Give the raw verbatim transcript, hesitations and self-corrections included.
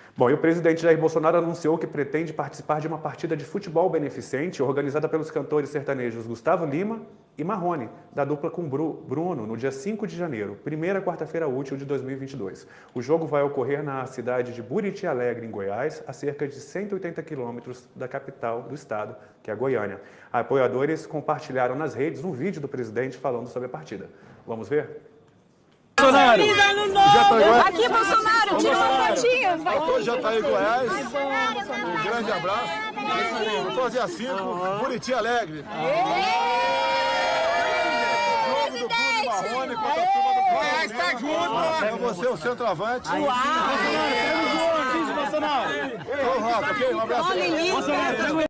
Bom, e o presidente Jair Bolsonaro anunciou que pretende participar de uma partida de futebol beneficente organizada pelos cantores sertanejos Gustavo Lima e Marrone, da dupla com Bruno, no dia cinco de janeiro, primeira quarta-feira útil de dois mil e vinte e dois. O jogo vai ocorrer na cidade de Buriti Alegre, em Goiás, a cerca de cento e oitenta quilômetros da capital do estado, que é Goiânia. Apoiadores compartilharam nas redes um vídeo do presidente falando sobre a partida. Vamos ver? Bolsonaro! Aqui, Bolsonaro, tira uma fotinho. Doutor Jataí Goiás, um grande abraço. Doutor Dia cinco, Buriti Alegre. Jogo do Bruno Marrone contra a turma do Goiás, tá junto! É você, o centroavante. Uau! Bolsonaro, Bolsonaro! Ô, Rafa, ok? Um abraço.